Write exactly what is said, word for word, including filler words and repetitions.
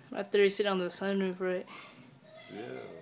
After you sit on the sunroof, right? Yeah.